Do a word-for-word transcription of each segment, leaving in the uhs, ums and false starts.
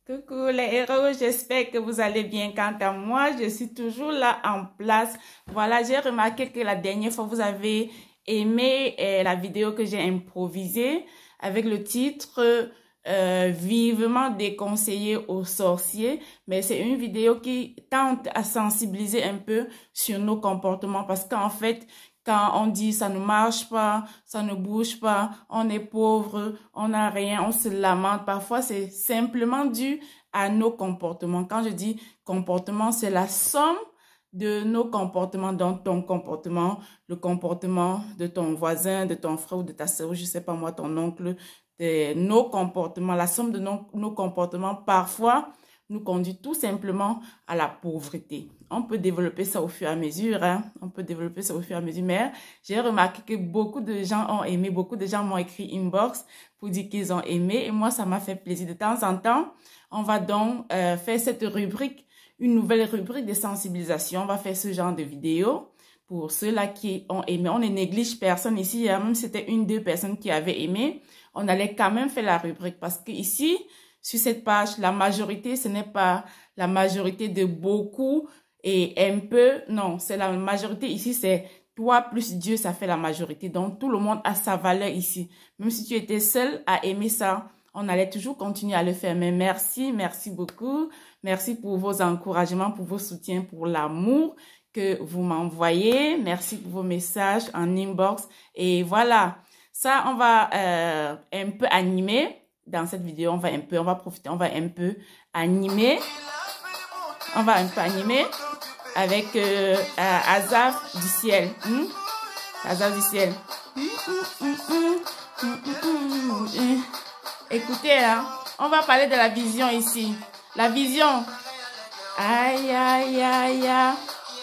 Coucou les héros, j'espère que vous allez bien. Quant à moi, je suis toujours là en place. Voilà, j'ai remarqué que la dernière fois, vous avez aimé euh, la vidéo que j'ai improvisée avec le titre euh, Vivement déconseillé aux sorciers. Mais c'est une vidéo qui tente à sensibiliser un peu sur nos comportements parce qu'en fait, quand on dit ça ne marche pas, ça ne bouge pas, on est pauvre, on n'a rien, on se lamente. Parfois, c'est simplement dû à nos comportements. Quand je dis comportement, c'est la somme de nos comportements, dans ton comportement, le comportement de ton voisin, de ton frère ou de ta soeur, je sais pas moi, ton oncle, de nos comportements, la somme de nos, nos comportements, parfois, nous conduit tout simplement à la pauvreté. On peut développer ça au fur et à mesure, hein? On peut développer ça au fur et à mesure, mais j'ai remarqué que beaucoup de gens ont aimé, beaucoup de gens m'ont écrit inbox pour dire qu'ils ont aimé, et moi, ça m'a fait plaisir. De temps en temps, on va donc euh, faire cette rubrique, une nouvelle rubrique de sensibilisation. On va faire ce genre de vidéo pour ceux-là qui ont aimé. On ne néglige personne ici, hein? Même si c'était une, deux personnes qui avaient aimé, on allait quand même faire la rubrique parce que ici, sur cette page, la majorité, ce n'est pas la majorité de beaucoup et un peu. Non, c'est la majorité ici, c'est toi plus Dieu, ça fait la majorité. Donc, tout le monde a sa valeur ici. Même si tu étais seul à aimer ça, on allait toujours continuer à le faire. Mais merci, merci beaucoup. Merci pour vos encouragements, pour vos soutiens, pour l'amour que vous m'envoyez. Merci pour vos messages en inbox. Et voilà, ça, on va euh, un peu animer. Dans cette vidéo, on va un peu, on va profiter, on va un peu animer. On va un peu animer avec euh, euh, Azaf du ciel. Hmm? Azaf du ciel. Écoutez, hein, on va parler de la vision ici. La vision. Aïe, aïe, aïe, aïe.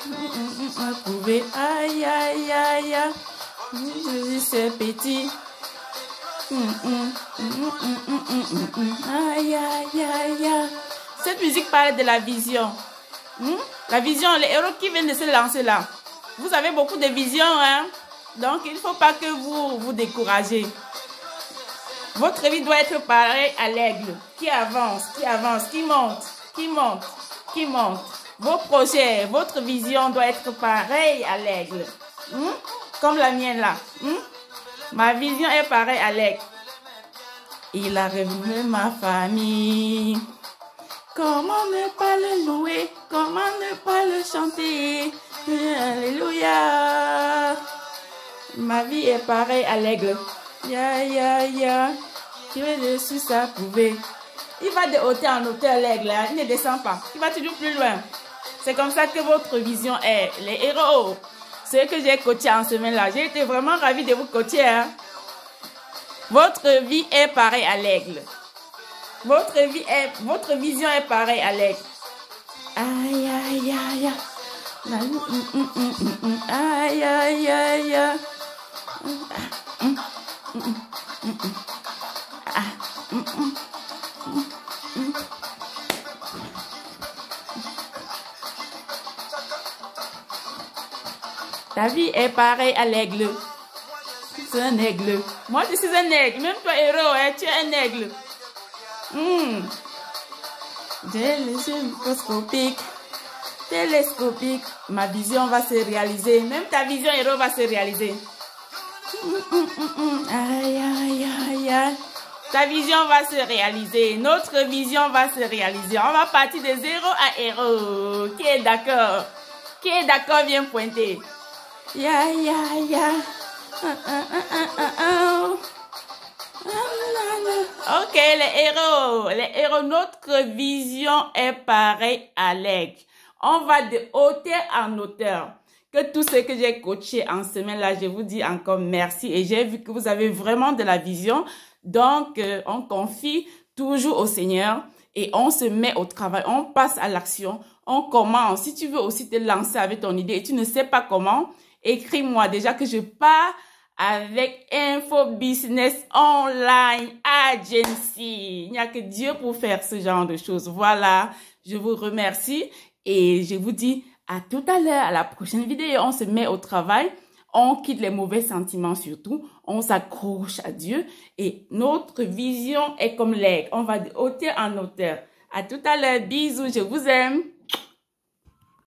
Aïe, aïe, aïe, aïe. Je suis petit. Mm, mm, mm, mm, mm, mm. Aïe, aïe, aïe, aïe. Cette musique parle de la vision. Mm? La vision, les héros qui viennent de se lancer là. Vous avez beaucoup de visions, hein? Donc, il ne faut pas que vous vous découragez. Votre vie doit être pareil à l'aigle. Qui avance, qui avance, qui monte, qui monte, qui monte. Vos projets, votre vision doit être pareil à l'aigle. Mm? Comme la mienne là. Mm? Ma vision est pareille à l'aigle. Il a révélé ma famille. Comment ne pas le louer? Comment ne pas le chanter? Alléluia. Ma vie est pareille à l'aigle. Ya, ya, ya. Tu es dessus, ça pouvait. Il va de hauteur en hauteur, l'aigle. Il ne descend pas. Il va toujours plus loin. C'est comme ça que votre vision est. Les héros. Ceux que j'ai coaché en semaine-là, j'ai été vraiment ravie de vous coacher. Hein? Votre vie est pareille à l'aigle. Votre vie est, votre vision est pareille à l'aigle. Aïe, aïe, aïe, aïe. Aïe, aïe, aïe, aïe. Ta vie est pareille à l'aigle. C'est un aigle. Moi, je suis un aigle. Même toi, héros, hein, tu es un aigle. Mmh. J'ai les yeux microscopiques, télescopiques. Ma vision va se réaliser. Même ta vision, héros, va se réaliser. Mmh, mmh, mmh, mmh. Aïe, aïe, aïe, aïe. Ta vision va se réaliser. Notre vision va se réaliser. On va partir de zéro à héros. Qui est d'accord? Qui est d'accord, viens pointer. Ya, ya, ya. Uh, uh, uh, uh, uh, uh. Ok, les héros. Les héros, notre vision est pareille à l'aigle. On va de hauteur en hauteur. Que tout ce que j'ai coaché en semaine là, je vous dis encore merci. Et j'ai vu que vous avez vraiment de la vision. Donc, euh, on confie toujours au Seigneur et on se met au travail. On passe à l'action. On commence. Si tu veux aussi te lancer avec ton idée et tu ne sais pas comment, écris-moi déjà que je pars avec Info Business Online Agency. Il n'y a que Dieu pour faire ce genre de choses. Voilà, je vous remercie et je vous dis à tout à l'heure, à la prochaine vidéo. On se met au travail, on quitte les mauvais sentiments surtout, on s'accroche à Dieu et notre vision est comme l'aigle. On va de hauteur en hauteur. À tout à l'heure. Bisous, je vous aime.